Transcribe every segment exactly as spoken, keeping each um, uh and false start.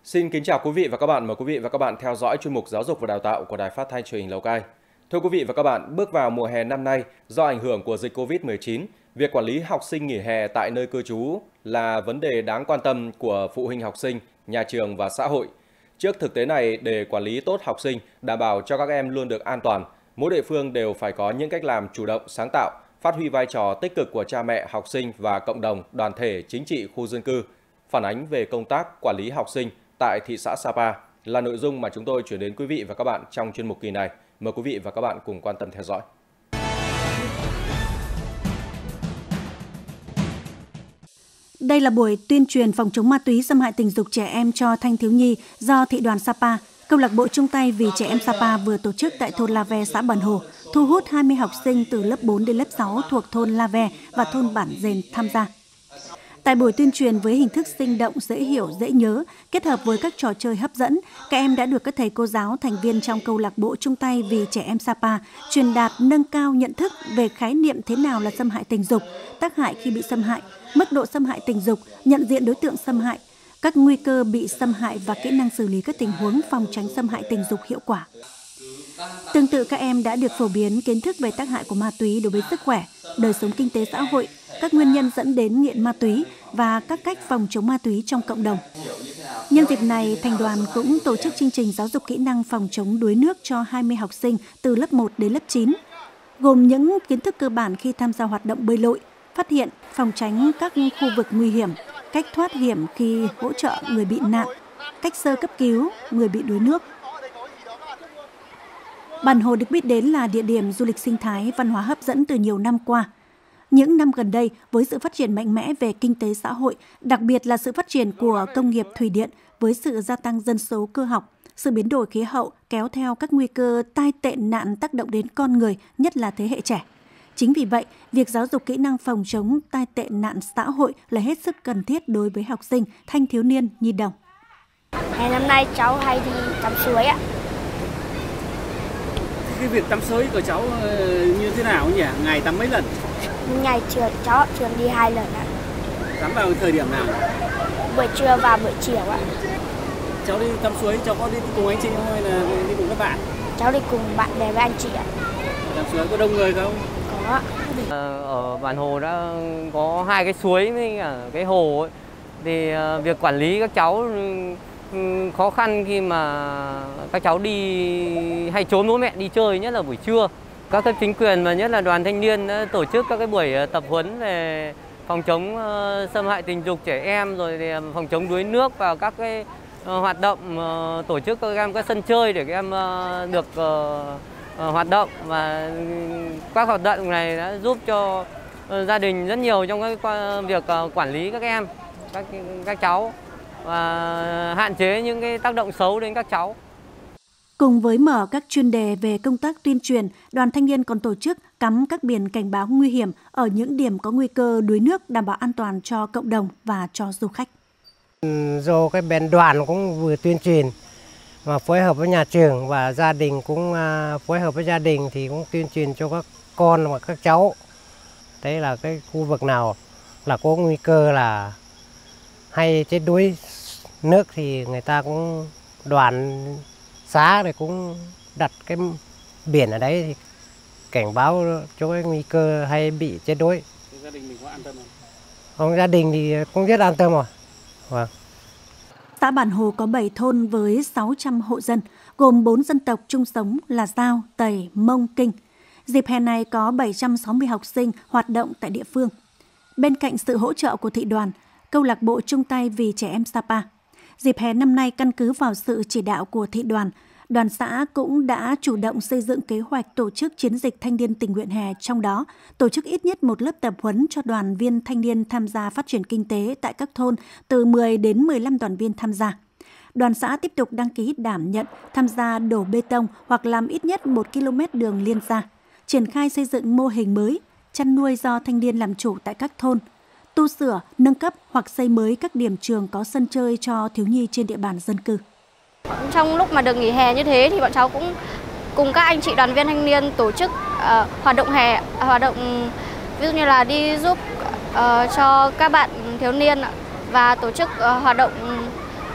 Xin kính chào quý vị và các bạn. Mời quý vị và các bạn theo dõi chuyên mục Giáo dục và Đào tạo của Đài Phát thanh Truyền hình Lào Cai. Thưa quý vị và các bạn, bước vào mùa hè năm nay, do ảnh hưởng của dịch Covid mười chín, việc quản lý học sinh nghỉ hè tại nơi cư trú là vấn đề đáng quan tâm của phụ huynh học sinh, nhà trường và xã hội. Trước thực tế này, để quản lý tốt học sinh, đảm bảo cho các em luôn được an toàn, mỗi địa phương đều phải có những cách làm chủ động, sáng tạo, phát huy vai trò tích cực của cha mẹ, học sinh và cộng đồng, đoàn thể, chính trị, khu dân cư. Phản ánh về công tác quản lý học sinh tại thị xã Sapa là nội dung mà chúng tôi chuyển đến quý vị và các bạn trong chuyên mục kỳ này. Mời quý vị và các bạn cùng quan tâm theo dõi. Đây là buổi tuyên truyền phòng chống ma túy xâm hại tình dục trẻ em cho thanh thiếu nhi do Thị đoàn Sapa, Câu lạc bộ chung tay vì trẻ em Sapa vừa tổ chức tại thôn La Ve, xã Bản Hồ, thu hút hai mươi học sinh từ lớp bốn đến lớp sáu thuộc thôn La Ve và thôn Bản Dền tham gia. Tại buổi tuyên truyền với hình thức sinh động, dễ hiểu, dễ nhớ, kết hợp với các trò chơi hấp dẫn, các em đã được các thầy cô giáo, thành viên trong câu lạc bộ chung tay vì trẻ em Sapa truyền đạt, nâng cao nhận thức về khái niệm thế nào là xâm hại tình dục, tác hại khi bị xâm hại, mức độ xâm hại tình dục, nhận diện đối tượng xâm hại, các nguy cơ bị xâm hại và kỹ năng xử lý các tình huống phòng tránh xâm hại tình dục hiệu quả. Tương tự, các em đã được phổ biến kiến thức về tác hại của ma túy đối với sức khỏe, đời sống kinh tế xã hội, các nguyên nhân dẫn đến nghiện ma túy và các cách phòng chống ma túy trong cộng đồng. Nhân dịp này, thành đoàn cũng tổ chức chương trình giáo dục kỹ năng phòng chống đuối nước cho hai mươi học sinh từ lớp một đến lớp chín, gồm những kiến thức cơ bản khi tham gia hoạt động bơi lội, phát hiện, phòng tránh các khu vực nguy hiểm, cách thoát hiểm khi hỗ trợ người bị nạn, cách sơ cấp cứu người bị đuối nước. Bản Hồ được biết đến là địa điểm du lịch sinh thái, văn hóa hấp dẫn từ nhiều năm qua. Những năm gần đây, với sự phát triển mạnh mẽ về kinh tế xã hội, đặc biệt là sự phát triển của công nghiệp thủy điện với sự gia tăng dân số cơ học, sự biến đổi khí hậu kéo theo các nguy cơ tai tệ nạn tác động đến con người, nhất là thế hệ trẻ. Chính vì vậy, việc giáo dục kỹ năng phòng chống tai tệ nạn xã hội là hết sức cần thiết đối với học sinh, thanh thiếu niên, nhi đồng. Hè năm nay cháu hay đi tắm suối ạ. Cái việc tắm suối của cháu như thế nào nhỉ? Ngày tắm mấy lần? Ngày trưa cháu thường đi hai lần ạ. Tắm vào thời điểm nào? Buổi trưa và buổi chiều ạ. Cháu đi tắm suối, cháu có đi cùng anh chị không hay là đi cùng các bạn? Cháu đi cùng bạn bè với anh chị ạ. Tắm suối có đông người không? Có. Ở Bản Hồ đã có hai cái suối với cả cái hồ ấy. Thì việc quản lý các cháu khó khăn khi mà các cháu đi hay trốn bố mẹ đi chơi, nhất là buổi trưa. Các cấp chính quyền và nhất là đoàn thanh niên đã tổ chức các cái buổi tập huấn về phòng chống xâm hại tình dục trẻ em, rồi thì phòng chống đuối nước và các cái hoạt động, tổ chức các em các sân chơi để các em được hoạt động, và các hoạt động này đã giúp cho gia đình rất nhiều trong cái việc quản lý các em, các các cháu và hạn chế những cái tác động xấu đến các cháu. Cùng với mở các chuyên đề về công tác tuyên truyền, đoàn thanh niên còn tổ chức cắm các biển cảnh báo nguy hiểm ở những điểm có nguy cơ đuối nước, đảm bảo an toàn cho cộng đồng và cho du khách. Do cái bên đoàn cũng vừa tuyên truyền và phối hợp với nhà trường và gia đình cũng phối hợp với gia đình thì cũng tuyên truyền cho các con và các cháu. Đấy là cái khu vực nào là có nguy cơ là hay chết đuối nước thì người ta cũng đoàn xã thì cũng đặt cái biển ở đấy thì cảnh báo cho cái nguy cơ hay bị chết đuối. Gia đình mình có an tâm không? Không, gia đình thì cũng rất an tâm rồi. Vâng. Xã Bản Hồ có bảy thôn với sáu trăm hộ dân, gồm bốn dân tộc chung sống là Dao, Tày, Mông, Kinh. Dịp hè này có bảy trăm sáu mươi học sinh hoạt động tại địa phương. Bên cạnh sự hỗ trợ của thị đoàn, câu lạc bộ chung tay vì trẻ em Sapa, dịp hè năm nay căn cứ vào sự chỉ đạo của thị đoàn, đoàn xã cũng đã chủ động xây dựng kế hoạch tổ chức chiến dịch thanh niên tình nguyện hè, trong đó tổ chức ít nhất một lớp tập huấn cho đoàn viên thanh niên tham gia phát triển kinh tế tại các thôn, từ mười đến mười lăm đoàn viên tham gia. Đoàn xã tiếp tục đăng ký đảm nhận tham gia đổ bê tông hoặc làm ít nhất một ki lô mét đường liên gia, triển khai xây dựng mô hình mới, chăn nuôi do thanh niên làm chủ tại các thôn, tu sửa, nâng cấp hoặc xây mới các điểm trường có sân chơi cho thiếu nhi trên địa bàn dân cư. Trong lúc mà được nghỉ hè như thế thì bọn cháu cũng cùng các anh chị đoàn viên thanh niên tổ chức uh, hoạt động hè, hoạt động ví dụ như là đi giúp uh, cho các bạn thiếu niên và tổ chức uh, hoạt động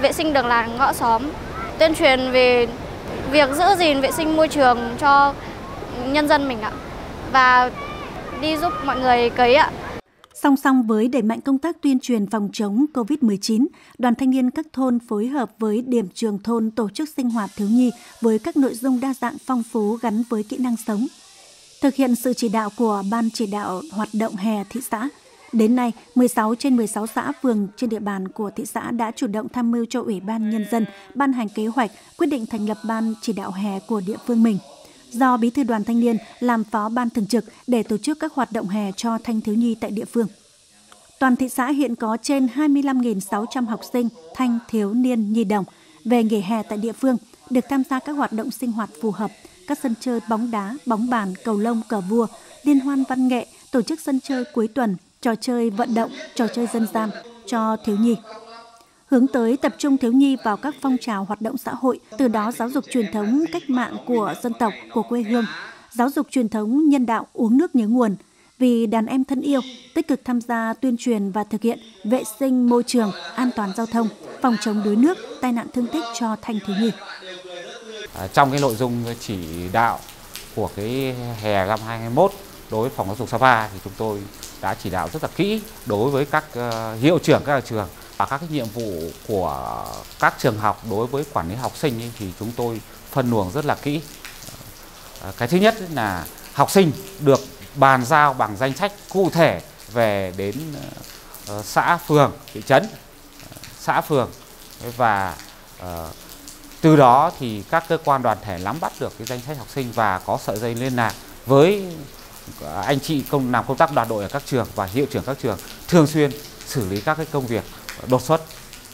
vệ sinh đường làng ngõ xóm, tuyên truyền về việc giữ gìn vệ sinh môi trường cho nhân dân mình ạ, và đi giúp mọi người cấy ạ. Song song với đẩy mạnh công tác tuyên truyền phòng chống Covid mười chín, Đoàn Thanh niên các thôn phối hợp với điểm trường thôn tổ chức sinh hoạt thiếu nhi với các nội dung đa dạng phong phú gắn với kỹ năng sống. Thực hiện sự chỉ đạo của Ban chỉ đạo hoạt động hè thị xã, đến nay, mười sáu trên mười sáu xã phường trên địa bàn của thị xã đã chủ động tham mưu cho Ủy ban Nhân dân ban hành kế hoạch, quyết định thành lập Ban chỉ đạo hè của địa phương mình. Do Bí thư Đoàn Thanh niên làm phó ban thường trực để tổ chức các hoạt động hè cho thanh thiếu nhi tại địa phương. Toàn thị xã hiện có trên hai mươi lăm nghìn sáu trăm học sinh, thanh thiếu niên nhi đồng về nghỉ hè tại địa phương, được tham gia các hoạt động sinh hoạt phù hợp, các sân chơi bóng đá, bóng bàn, cầu lông, cờ vua, liên hoan văn nghệ, tổ chức sân chơi cuối tuần, trò chơi vận động, trò chơi dân gian cho thiếu nhi. Hướng tới tập trung thiếu nhi vào các phong trào hoạt động xã hội, từ đó giáo dục truyền thống cách mạng của dân tộc, của quê hương, giáo dục truyền thống nhân đạo uống nước nhớ nguồn, vì đàn em thân yêu, tích cực tham gia tuyên truyền và thực hiện vệ sinh môi trường, an toàn giao thông, phòng chống đuối nước, tai nạn thương tích cho thanh thiếu nhi. À, trong cái nội dung chỉ đạo của cái hè năm hai không hai mốt đối với phòng giáo dục Sapa thì chúng tôi đã chỉ đạo rất là kỹ đối với các uh, hiệu trưởng các trường và các cái nhiệm vụ của các trường học đối với quản lý học sinh ấy, thì chúng tôi phân luồng rất là kỹ. Uh, cái thứ nhất là học sinh được bàn giao bằng danh sách cụ thể về đến uh, xã, phường, thị trấn, uh, xã, phường, và uh, từ đó thì các cơ quan đoàn thể nắm bắt được cái danh sách học sinh và có sợi dây liên lạc với anh chị công làm công tác đoàn đội ở các trường và hiệu trưởng các trường, thường xuyên xử lý các cái công việc đột xuất.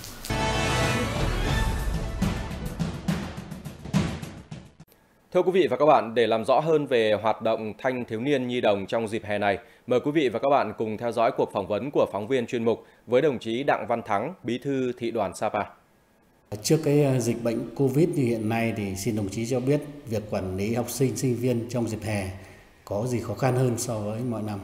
Thưa quý vị và các bạn, để làm rõ hơn về hoạt động thanh thiếu niên nhi đồng trong dịp hè này, mời quý vị và các bạn cùng theo dõi cuộc phỏng vấn của phóng viên chuyên mục với đồng chí Đặng Văn Thắng, Bí thư Thị đoàn Sapa. Trước cái dịch bệnh Covid như hiện nay thì xin đồng chí cho biết việc quản lý học sinh, sinh viên trong dịp hè có gì khó khăn hơn so với mọi năm?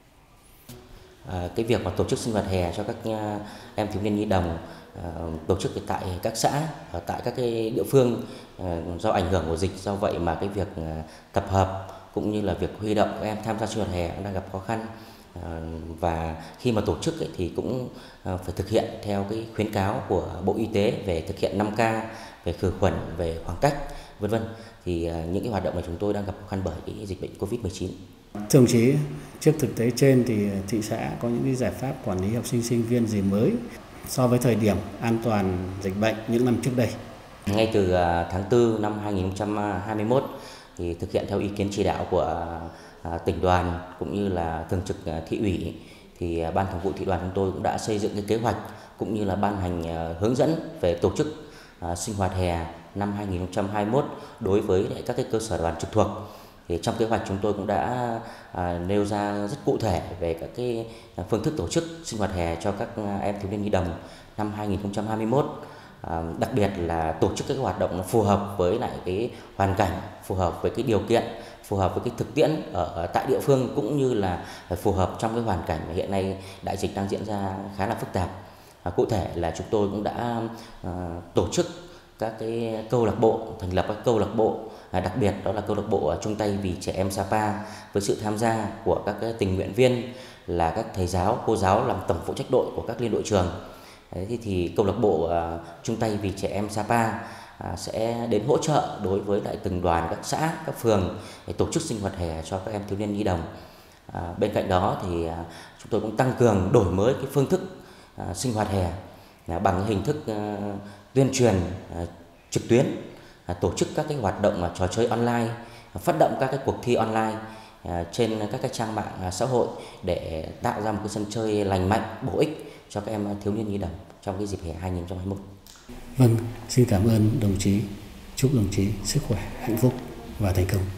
À, cái việc mà tổ chức sinh hoạt hè cho các em thiếu niên nhi đồng à, tổ chức tại các xã, ở tại các cái địa phương à, do ảnh hưởng của dịch, do vậy mà cái việc à, tập hợp cũng như là việc huy động các em tham gia sinh hoạt hè đang gặp khó khăn. À, và khi mà tổ chức ấy, thì cũng à, phải thực hiện theo cái khuyến cáo của Bộ Y tế về thực hiện năm K, về khử khuẩn, về khoảng cách, vân vân. Thì à, những cái hoạt động này chúng tôi đang gặp khó khăn bởi cái dịch bệnh Covid mười chín. Thưa đồng chí, trước thực tế trên thì thị xã có những cái giải pháp quản lý học sinh, sinh viên gì mới so với thời điểm an toàn dịch bệnh những năm trước đây? Ngay từ tháng tư năm hai nghìn không trăm hai mươi mốt thì thực hiện theo ý kiến chỉ đạo của tỉnh đoàn cũng như là thường trực thị ủy, thì ban thường vụ thị đoàn chúng tôi cũng đã xây dựng cái kế hoạch cũng như là ban hành hướng dẫn về tổ chức sinh hoạt hè năm hai nghìn không trăm hai mươi mốt đối với các cái cơ sở đoàn trực thuộc. Thì trong kế hoạch chúng tôi cũng đã à, nêu ra rất cụ thể về các cái phương thức tổ chức sinh hoạt hè cho các em thiếu niên nhi đồng năm hai nghìn không trăm hai mươi mốt. À, đặc biệt là tổ chức các hoạt động phù hợp với lại cái hoàn cảnh, phù hợp với cái điều kiện, phù hợp với cái thực tiễn ở tại địa phương, cũng như là phù hợp trong cái hoàn cảnh mà hiện nay đại dịch đang diễn ra khá là phức tạp. À, cụ thể là chúng tôi cũng đã à, tổ chức các cái câu lạc bộ, thành lập các câu lạc bộ, à, đặc biệt đó là câu lạc bộ chung tay vì trẻ em Sapa với sự tham gia của các tình nguyện viên là các thầy giáo, cô giáo làm tổng phụ trách đội của các liên đội trường. Đấy, thì, thì câu lạc bộ à, chung tay vì trẻ em Sapa à, sẽ đến hỗ trợ đối với lại từng đoàn, các xã, các phường để tổ chức sinh hoạt hè cho các em thiếu niên nhi đồng. À, bên cạnh đó thì à, chúng tôi cũng tăng cường đổi mới cái phương thức à, sinh hoạt hè à, bằng hình thức à, tuyên truyền à, trực tuyến, à, tổ chức các cái hoạt động à, trò chơi online, à, phát động các cái cuộc thi online à, trên các cái trang mạng à, xã hội để tạo ra một cái sân chơi lành mạnh, bổ ích cho các em thiếu niên nhi đồng trong cái dịp hè hai nghìn không trăm hai mươi mốt. Vâng, xin cảm ơn đồng chí. Chúc đồng chí sức khỏe, hạnh phúc và thành công.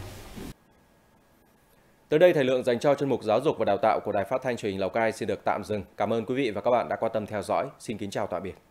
Tới đây, thời lượng dành cho chuyên mục Giáo dục và Đào tạo của Đài Phát thanh Truyền hình Lào Cai xin được tạm dừng. Cảm ơn quý vị và các bạn đã quan tâm theo dõi. Xin kính chào tạm biệt.